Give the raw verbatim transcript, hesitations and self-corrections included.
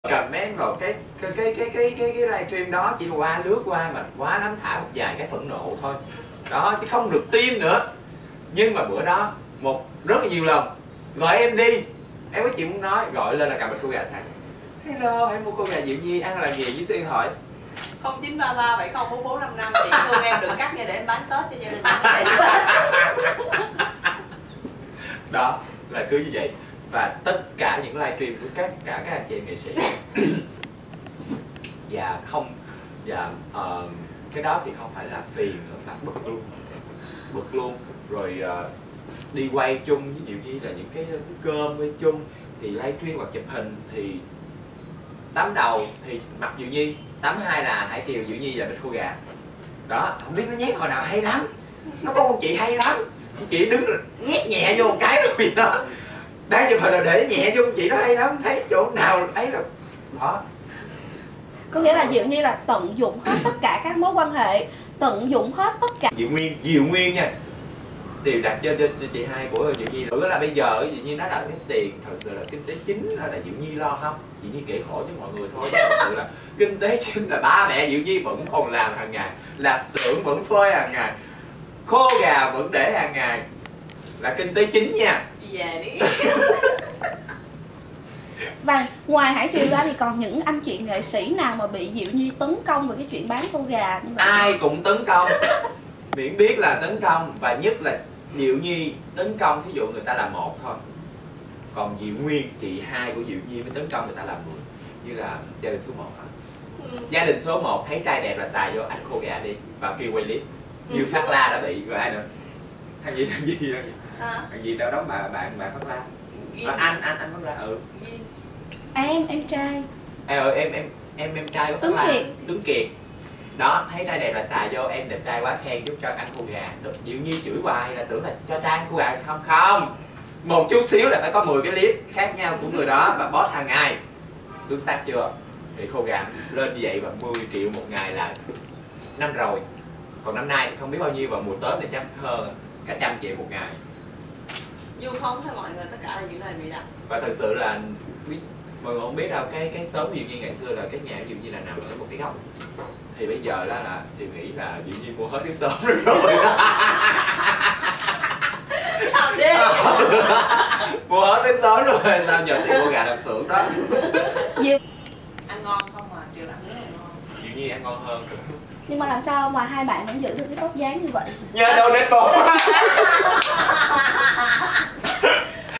comment vào cái cái cái cái cái cái, cái livestream đó chỉ qua lướt qua mà quá lắm thả một vài cái phẫn nộ thôi đó, chứ không được tim nữa. Nhưng mà bữa đó một rất là nhiều lần gọi em đi, em có chuyện muốn nói, gọi lên là cầm một cô gà sẵn. Hello, em mua cô gà Diệu Nhi ăn là gì với số điện thoại không chín ba ba bảy không bốn bốn năm năm. Chị thương em đừng cắt nha để em bán Tết cho gia đình em. Đó là cứ như vậy. Và tất cả những livestream của các cả các anh chị nghệ sĩ và không và uh, cái đó thì không phải là phiền nữa mà bực luôn, bực luôn. Rồi uh, đi quay chung với Diệu Nhi là những cái xứ cơm quay chung thì livestream hoặc chụp hình thì tắm đầu thì mặc Diệu Nhi, tắm hai là Hải Triều, Diệu Nhi là bịch khô gà. Đó, không biết nó nhét hồi nào hay lắm. Nó có một chị hay lắm, chị đứng nhét nhẹ vô một cái rồi gì đó. Đang chụp hình là để nhẹ vô chị, nó hay lắm, thấy chỗ nào ấy là đó. Có nghĩa là Diệu Nhi là tận dụng hết tất cả các mối quan hệ, tận dụng hết tất cả. Diệu Nguyên, Diệu Nguyên nha, đều đặt cho, cho, cho chị hai của Diệu Nhi. Nữa là bây giờ Diệu Nhi nói là cái tiền thật sự là kinh tế chính là Diệu Nhi lo không? Diệu Nhi kể khổ cho mọi người thôi. Thật sự là kinh tế chính là ba mẹ Diệu Nhi vẫn còn làm hàng ngày, lạp xưởng vẫn phơi hàng ngày, khô gà vẫn để hàng ngày, là kinh tế chính nha. Đi về đi. Và ngoài Hải Triều ra thì còn những anh chị nghệ sĩ nào mà bị Diệu Nhi tấn công về cái chuyện bán khô gà như vậy? Ai cũng tấn công, miễn biết là tấn công. Và nhất là Diệu Nhi tấn công, thí dụ người ta là một thôi, còn Diệu Nguyên, chị hai của Diệu Nhi mới tấn công người ta là mười. Như là gia đình số một hả? Ừ. Gia đình số một thấy trai đẹp là xài vô, anh khô gà đi và kêu quay clip. Như Phát La đã bị, rồi ai nữa? Thằng gì thằng gì thằng gì, à. Thằng gì đâu đóng bạn bạn bạn Phát La. À, anh anh anh Phát La. Ừ. Em em trai. À, ừ, em em em em trai của Phát La. Kiệt. Tuấn Kiệt. Đó, thấy trai đẹp là xài vô, em đẹp trai quá khen giúp cho ăn khô gà. Được Diệu Nhi chửi hoài là tưởng là cho trai ăn khô gà không không. Một chút xíu là phải có mười cái clip khác nhau của người đó và post hàng ngày. Xuất sắc chưa? Thì khô gà lên như vậy và mười triệu một ngày là năm rồi. Còn năm nay thì không biết bao nhiêu, và mùa Tết này chắc hơn cả trăm triệu một ngày. Du không thôi mọi người, tất cả là những lời bị đặt. Và thật sự là mọi người không biết đâu, cái cái xóm Diệu Nhi ngày xưa là cái nhà Diệu Nhi là nằm ở một cái góc. Thì bây giờ đó là Diệu nghĩ là Diệu Nhi mua hết cái xóm rồi rồi. Làm đi. Mua hết cái xóm rồi, sao giờ thì mua gà làm xưởng đó. Diệu ăn ngon không mà, Triều ăn rất là ngon. Diệu Nhi ăn ngon hơn. Nhưng mà làm sao mà hai bạn vẫn giữ được cái tóc dáng như vậy? Nhờ đâu đến bộ.